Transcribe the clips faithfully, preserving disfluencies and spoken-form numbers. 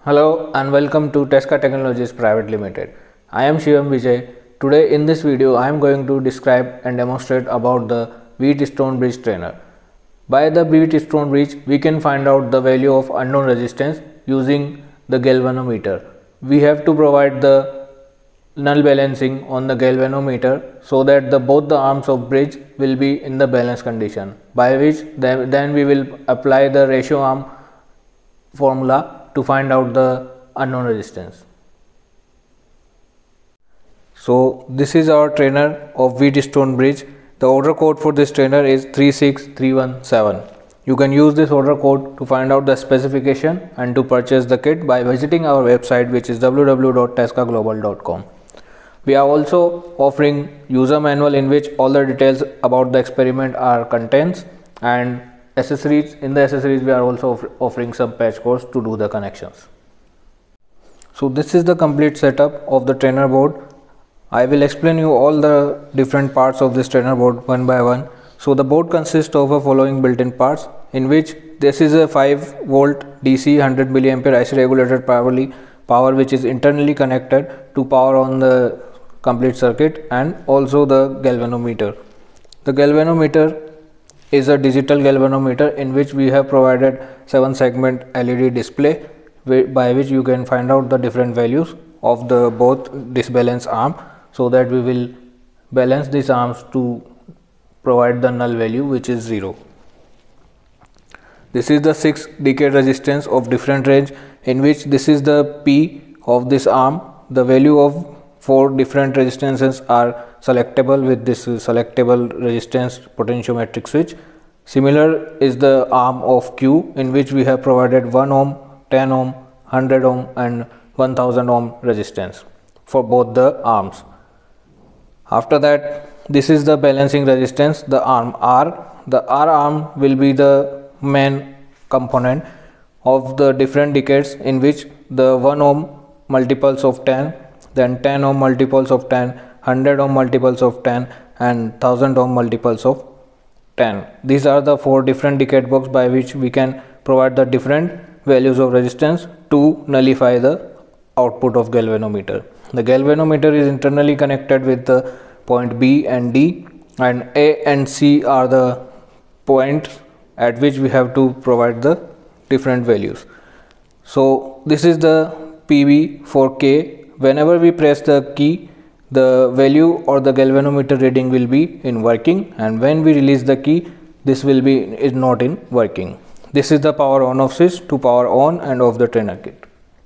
Hello and welcome to Tesca Technologies Private Limited. I am Shivam Vijay. Today in this video I am going to describe and demonstrate about the Wheatstone bridge trainer. By the Wheatstone bridge we can find out the value of unknown resistance using the galvanometer. We have to provide the null balancing on the galvanometer so that the both the arms of bridge will be in the balance condition, by which then, then we will apply the ratio arm formula to find out the unknown resistance. So this is our trainer of Wheatstone bridge. The order code for this trainer is three six three one seven. You can use this order code to find out the specification and to purchase the kit by visiting our website, which is w w w dot tesca global dot com. We are also offering user manual in which all the details about the experiment are contains, and accessories. In the accessories we are also offering some patch cords to do the connections. So this is the complete setup of the trainer board. I will explain you all the different parts of this trainer board one by one. So the board consists of the following built-in parts, in which this is a five volt D C one hundred milliampere I C regulated powerly power which is internally connected to power on the complete circuit, and also the galvanometer. The galvanometer is a digital galvanometer in which we have provided seven segment L E D display by which you can find out the different values of the both disbalance arm, so that we will balance these arms to provide the null value which is zero. This is the six decade resistance of different range, in which this is the P of this arm. The value of four different resistances are selectable with this selectable resistance potentiometric switch. Similar is the arm of Q, in which we have provided one ohm, ten ohm, one hundred ohm and one thousand ohm resistance for both the arms. After that, this is the balancing resistance, the arm R. The R arm will be the main component of the different decades, in which the one ohm multiples of ten, then ten ohm multiples of ten, one hundred ohm multiples of ten and one thousand ohm multiples of ten. These are the four different decade blocks by which we can provide the different values of resistance to nullify the output of galvanometer. The galvanometer is internally connected with the point B and D, and A and C are the points at which we have to provide the different values. So this is the P B for K. Whenever we press the key, the value or the galvanometer reading will be in working, and when we release the key, this will be is not in working. This is the power on off switch to power on and off the trainer kit.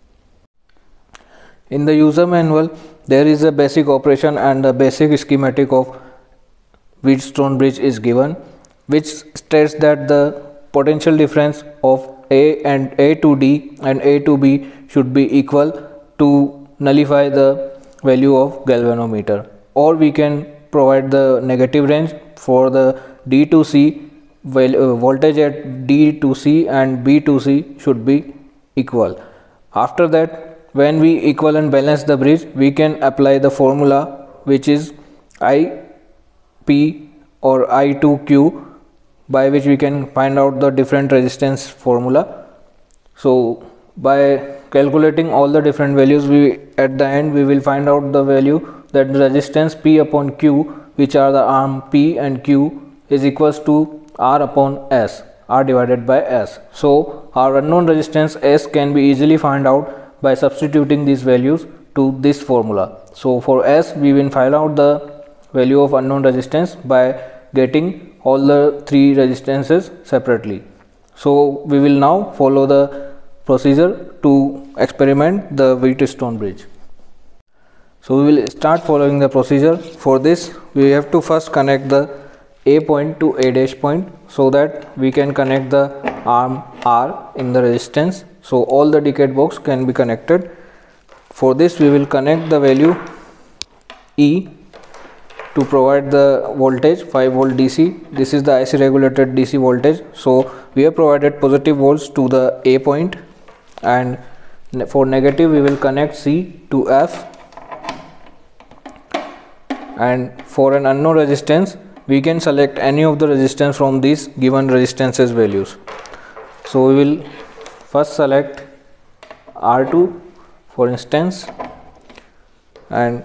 In the user manual there is a basic operation and a basic schematic of Wheatstone bridge is given, which states that the potential difference of A and A to D and A to B should be equal to nullify the value of galvanometer, or we can provide the negative range for the D to C. Well, uh, voltage at D to C and B to C should be equal. After that, when we equal and balance the bridge, we can apply the formula, which is I P or I to Q, by which we can find out the different resistance formula. So by calculating all the different values, we at the end we will find out the value that the resistance P upon Q, which are the arm P and Q, is equals to R upon S, R divided by S. So our unknown resistance S can be easily found out by substituting these values to this formula. So for S we will find out the value of unknown resistance by getting all the three resistances separately. So we will now follow the procedure to experiment the Wheatstone bridge. So we will start following the procedure. For this we have to first connect the A point to A dash point, so that we can connect the arm R in the resistance, so all the decade box can be connected. For this we will connect the value E to provide the voltage five volt D C. This is the I C regulated D C voltage, so we have provided positive volts to the A point, and for negative we will connect C to F, and for an unknown resistance we can select any of the resistance from these given resistances values. So we will first select R two for instance, and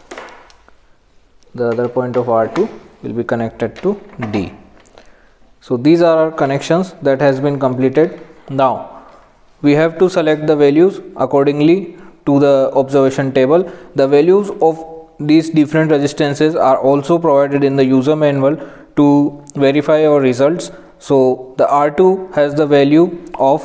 the other point of R two will be connected to D. So these are our connections that has been completed. Now we have to select the values accordingly to the observation table. The values of these different resistances are also provided in the user manual to verify our results. So the R two has the value of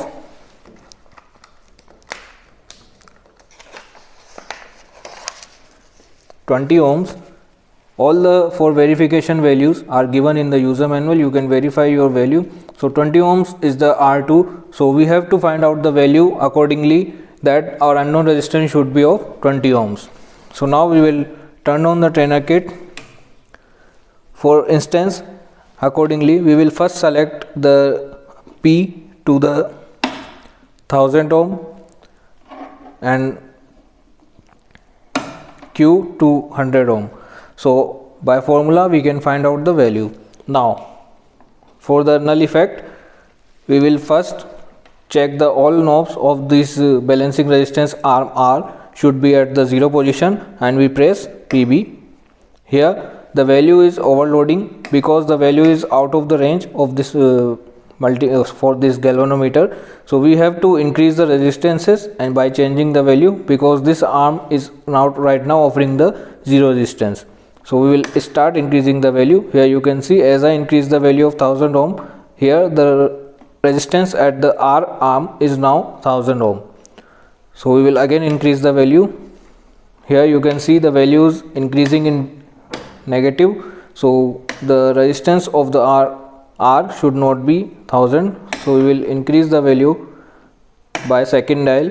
twenty ohms. All the four verification values are given in the user manual. You can verify your value. So twenty ohms is the R two. So we have to find out the value accordingly, that our unknown resistance should be of twenty ohms. So now we will turn on the trainer kit. For instance, accordingly we will first select the P to the one thousand ohm and Q to one hundred ohm. So by formula we can find out the value. Now for the null effect, we will first check the all knobs of this uh, balancing resistance arm R should be at the zero position, and we press P B. Here the value is overloading because the value is out of the range of this uh, multi uh, for this galvanometer. So we have to increase the resistances and by changing the value, because this arm is now right now offering the zero resistance. So we will start increasing the value. Here you can see, as I increase the value of one thousand ohm, here the resistance at the R arm is now one thousand ohm. So we will again increase the value. Here you can see the values increasing in negative. So the resistance of the R, R should not be one thousand. So we will increase the value by second dial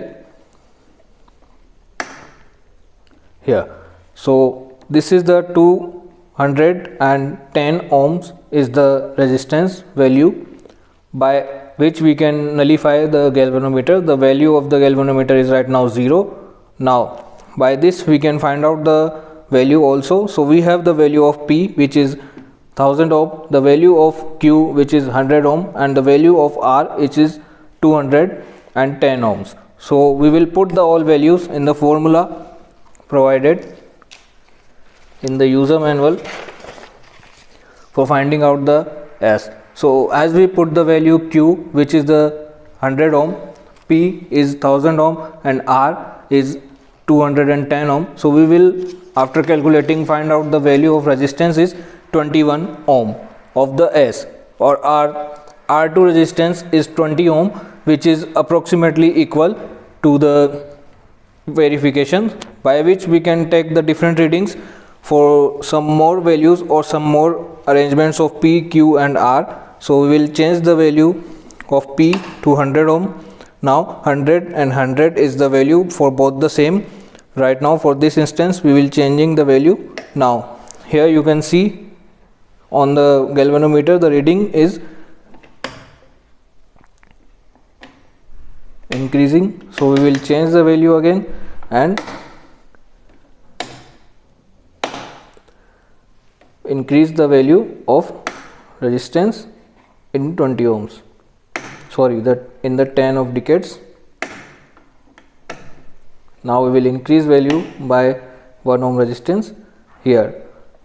here. So this is the two hundred ten ohms is the resistance value by which we can nullify the galvanometer. The value of the galvanometer is right now zero. Now by this we can find out the value also. So we have the value of P, which is one thousand ohm, the value of Q, which is one hundred ohm, and the value of R, which is two hundred ten ohms. So we will put the all values in the formula provided in the user manual for finding out the S. So as we put the value Q, which is the one hundred ohm, P is one thousand ohm, and R is two hundred ten ohm. So we will, after calculating, find out the value of resistance is twenty-one ohm of the S, or R R two resistance is twenty ohm, which is approximately equal to the verification, by which we can take the different readings for some more values or some more arrangements of P, Q and R. So we will change the value of P to one hundred ohm. Now one hundred and one hundred is the value for both the same. Right now for this instance we will changing the value. Now here you can see on the galvanometer the reading is increasing. So we will change the value again and increase the value of resistance in twenty ohms, sorry, that in the ten of decades. Now we will increase value by one ohm resistance here.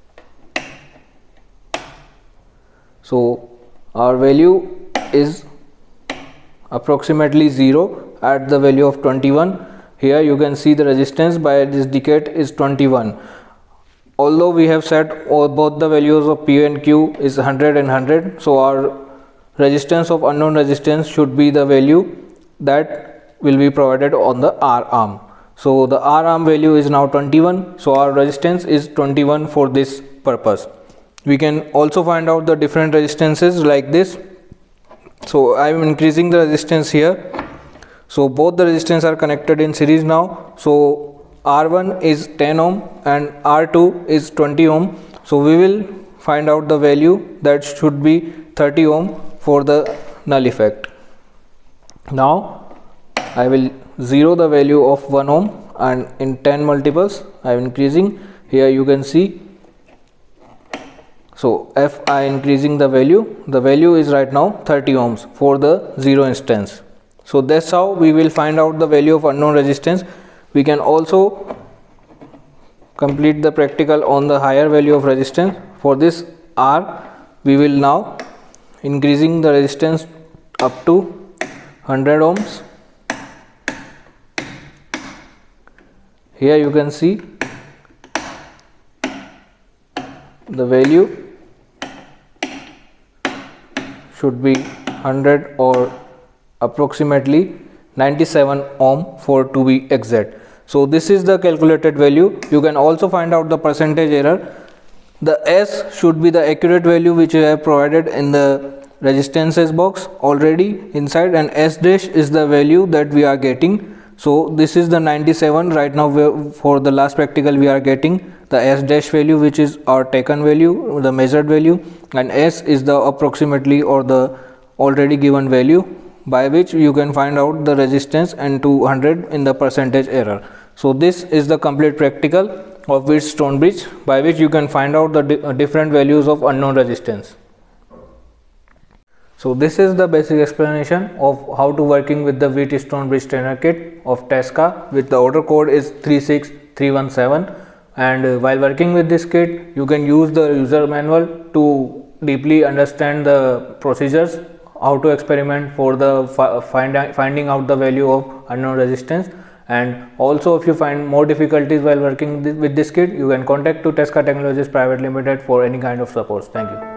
So our value is approximately zero at the value of twenty-one. Here you can see the resistance by this decade is twenty-one. Although we have set both the values of P and Q is one hundred and one hundred, so our resistance of unknown resistance should be the value that will be provided on the R arm. So the R arm value is now twenty-one, so our resistance is twenty-one for this purpose. We can also find out the different resistances like this. So I am increasing the resistance here. So both the resistance are connected in series now. So R one is ten ohm and R two is twenty ohm. So we will find out the value that should be thirty ohm for the null effect. Now I will zero the value of one ohm, and in ten multiples I am increasing. Here you can see. So if I increasing the value, the value is right now thirty ohms for the zero instance. So that's how we will find out the value of unknown resistance. We can also complete the practical on the higher value of resistance. For this R, we will now increasing the resistance up to one hundred ohms. Here you can see the value should be one hundred or approximately ninety-seven ohm for to be exact. So this is the calculated value. You can also find out the percentage error. The S should be the accurate value which you have provided in the resistances box already inside, and S dash is the value that we are getting. So this is the ninety-seven. Right now for the last practical we are getting the S dash value, which is our taken value, the measured value, and S is the approximately or the already given value by which you can find out the resistance and two hundred in the percentage error. So this is the complete practical of Wheatstone bridge by which you can find out the di different values of unknown resistance. So this is the basic explanation of how to working with the Wheatstone bridge strainer kit of Tesca, with the order code is three six three one seven. And uh, while working with this kit, you can use the user manual to deeply understand the procedures, how to experiment for the fi find, finding out the value of unknown resistance. And also, if you find more difficulties while working with this kit, you can contact to Tesca Technologies Private Limited for any kind of support. Thank you.